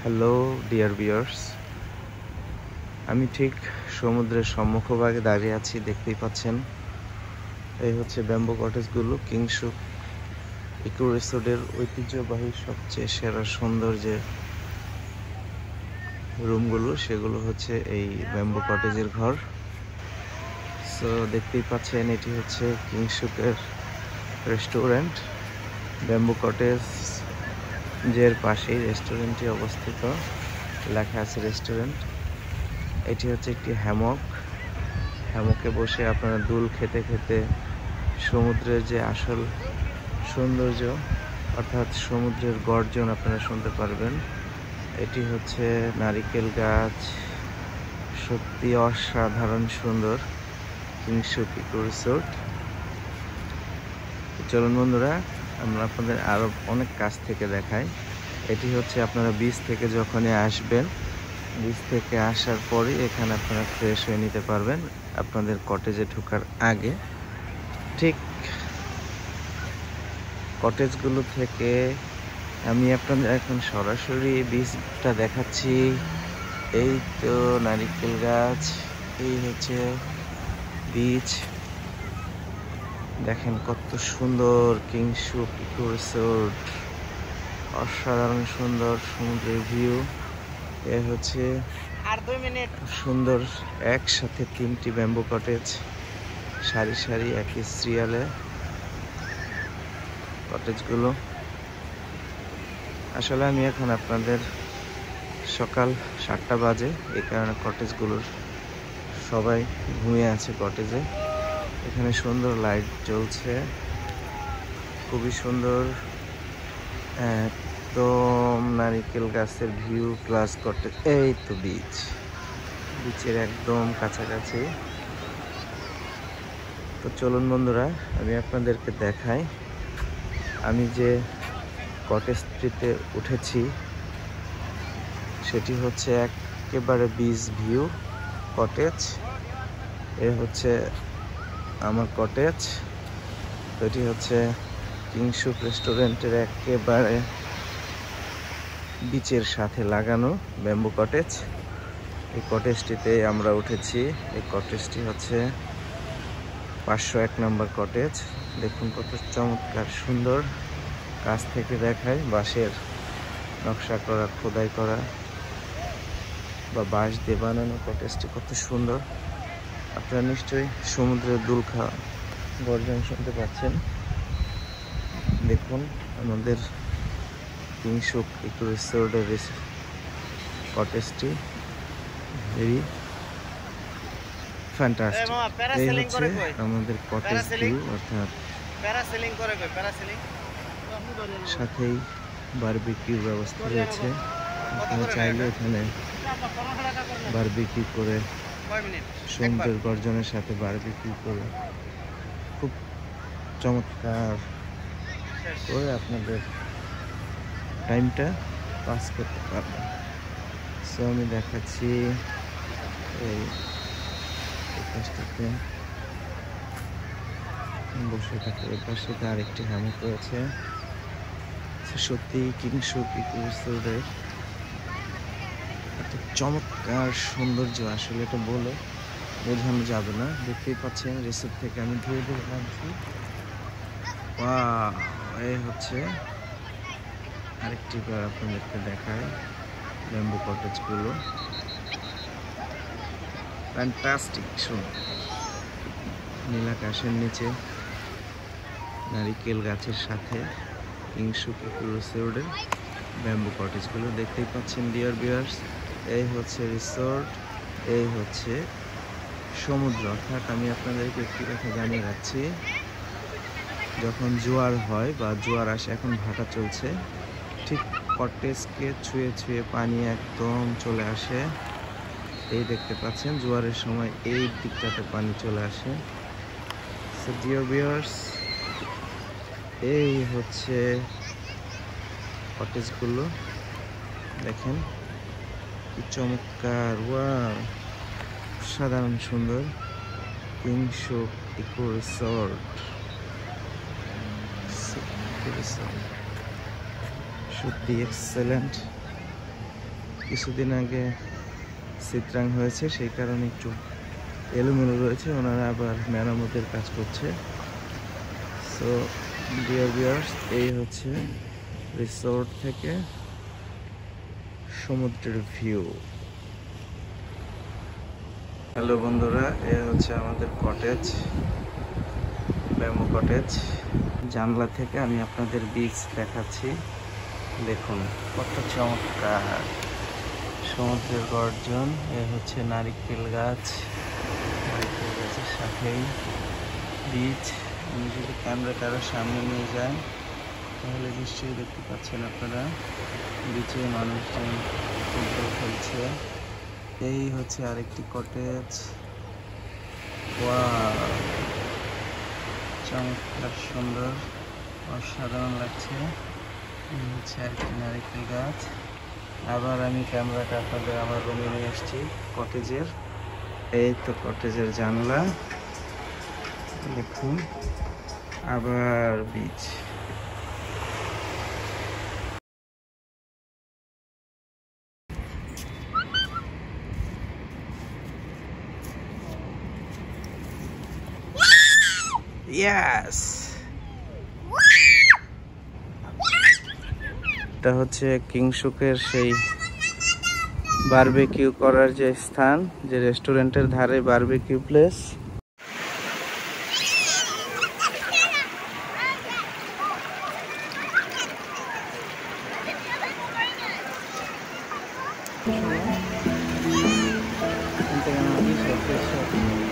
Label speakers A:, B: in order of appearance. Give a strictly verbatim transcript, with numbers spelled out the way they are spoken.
A: Hello dear viewers, আমি ঠিক সমুদ্রের সম্মুখভাগে দাঁড়িয়ে আছি। দেখতেই পাচ্ছেন এই হচ্ছে ব্যাম্বু কটেজগুলো। কিংশুক ইকো রিসোর্টের ঐতিহ্যবাহী সবচেয়ে সেরা সুন্দর যে রুমগুলো, সেগুলো হচ্ছে এই ব্যাম্বু কটেজের ঘর। সো দেখতেই পাচ্ছেন এটি হচ্ছে কিংশুকের রেস্টুরেন্ট। ব্যাম্বু কটেজ যের পাশেই রেস্টুরেন্টটি অবস্থিত, লেখা আছে রেস্টুরেন্ট। এটি হচ্ছে একটি হ্যামক। হ্যামকে বসে আপনারা দুল খেতে খেতে সমুদ্রের যে আসল সৌন্দর্য অর্থাৎ সমুদ্রের গর্জন আপনারা শুনতে পারবেন। এটি হচ্ছে নারিকেল গাছ, সত্যি অসাধারণ সুন্দর কিংশুক ইকো রিসোর্ট। চলুন বন্ধুরা, আমরা আপনাদের আরো অনেক কাছ থেকে দেখাই। এটি হচ্ছে আপনারা বিচ থেকে যখনই আসবেন, বিচ থেকে আসার পরে এখানে আপনারা ফ্রেশ হয়ে নিতে পারবেন আপনাদের কটেজে ঢোকার আগে। ঠিক কটেজগুলো থেকে আমি আপনাদের এখন সরাসরি বিচটা দেখাচ্ছি। এই তো নারিকেল গাছ, এই হচ্ছে বিচ। দেখেন কত সুন্দর কিংশুক ইকো রিসোর্ট, অসাধারণ সুন্দর সমুদ্রের ভিউ। এ হচ্ছে
B: আর দুই মিনিট
A: সুন্দর একসাথে তিনটি ব্যাম্বু কটেজ, সারি সারি একই সিরিয়ালে কটেজগুলো। আসলে আমি এখন আপনাদের সকাল সাতটা বাজে, এই কারণে কটেজগুলোর সবাই ঘুমিয়ে আছে কটেজে। এখানে সুন্দর লাইট জ্বলছে, খুবই সুন্দর একদম নারিকেল গাছের ভিউ প্লাস কটেজ। এই তো বিচ, বিচের একদম কাছাকাছি। তো চলুন বন্ধুরা, আমি আপনাদেরকে দেখাই আমি যে কটেজটিতে উঠেছি সেটি হচ্ছে একেবারে বিচ ভিউ কটেজ। এ হচ্ছে আমার কটেজ। এটি হচ্ছে কিংশুক রেস্টুরেন্টের একেবারে বিচের সাথে লাগানো ব্যাম্বু কটেজ। এই কটেজটিতে আমরা উঠেছি। এই কটেজটি হচ্ছে পাঁচশো এক নম্বর কটেজ। দেখুন কত চমৎকার সুন্দর, কাছ থেকে দেখায়। বাঁশের নকশা করা, খোদাই করা বা বাঁশ দিয়ে বানানো কটেজটি কত সুন্দর। আপনারা নিশ্চয়ই সমুদ্রের দুলখা গর্জন শুনতে পাচ্ছেন। দেখুন আমাদের কিংশুক ইকো রিসোর্টের কটেজটি ভেরি ফ্যান্টাস্টিক। এই হচ্ছে আমাদের কটেজ ভিউ, অর্থাৎ সাথেই বারবিকিউ ব্যবস্থা রয়েছে। আপনারা চাইলে এখানে বারবিকিউ করে সমুদ্রের গর্জনের সাথে বারবিকিউ করে খুব চমৎকার করে আপনাদের টাইমটা পাস করতে পারবেন। সো আমি দেখাচ্ছি এই পাশটাতে বসে থাকে। এই পাশে আরেকটি হ্যামক রয়েছে। সত্যি কিংশুক ইকো রিসোর্টের একটা চমৎকার সৌন্দর্য, আসলে এটা বলে বোঝানো যাবে না। দেখতেই পাচ্ছেন রিসোর্ট থেকে আমি ধীরে ধীরে নামছি। ওয়াও, এই হচ্ছে আরেকটি বার আপনাদেরকে দেখায় ব্যাম্বু কটেজগুলো। ফ্যান্টাস্টিক সুন্দর, নীল আকাশের নিচে নারিকেল গাছের সাথে কিংশুক ইকো রিসোর্টের ব্যাম্বু কটেজগুলো দেখতেই পাচ্ছেন ডিয়ার ভিউয়ার্স। এই হচ্ছে রিসোর্ট, এই হচ্ছে সমুদ্র। অর্থাৎ আমি আপনাদেরকে একটি কথা জানিয়ে রাখছি, যখন জোয়ার হয় বা জোয়ার আসে, এখন ভাটা চলছে, ঠিক কটেজকে ছুঁয়ে ছুঁয়ে পানি একদম চলে আসে। এই দেখতে পাচ্ছেন জোয়ারের সময় এই দিকটাতে পানি চলে আসে। সো ডিয়ার ভিউয়ার্স, এই হচ্ছে কটেজগুলো। দেখেন কি চমৎকার, ওয়াও, সাধারণ সুন্দর কিংশুক ইকো রিসোর্ট। সত্যি এক্সেলেন্ট। কিছুদিন আগে চিত্রাং হয়েছে, সেই কারণে একটু এলোমেলো রয়েছে। ওনারা আবার মেরামতের কাজ করছে। সো ডিয়ার ভিউয়ার্স, এই হচ্ছে রিসোর্ট থেকে সমুদ্রের ভিউ। হ্যালো বন্ধুরা, এ হচ্ছে আমাদের কটেজ, ব্যাম্বু কটেজ। জানলা থেকে আমি আপনাদের বিচ দেখাচ্ছি। দেখুন কত চমৎকার সমুদ্রের গর্জন। এ হচ্ছে নারিকেল গাছ, নারিকেল গাছের সাথেই বিচ। আমি যদি ক্যামেরাটা আরো সামনে নিয়ে যাই তাহলে নিশ্চয়ই দেখতে পাচ্ছেন আপনারা বিচে মানুষজন ফুটবল খেলছে। এই হচ্ছে আরেকটি কটেজ। ওয়াও, চমৎকার সুন্দর, অসাধারণ লাগছে। এই হচ্ছে আরেকটি নারিকেল গাছ। আবার আমি ক্যামেরাটা আপনাদের আমার রুমে নিয়ে এসেছি কটেজের। এই তো কটেজের জানলা, দেখুন আবার বিচ। ইয়েস, এটা হচ্ছে কিংশুকের সেই বারবিকিউ করার যে স্থান, যে রেস্টুরেন্টের ধারে বারবিকিউ প্লেস। Entonces,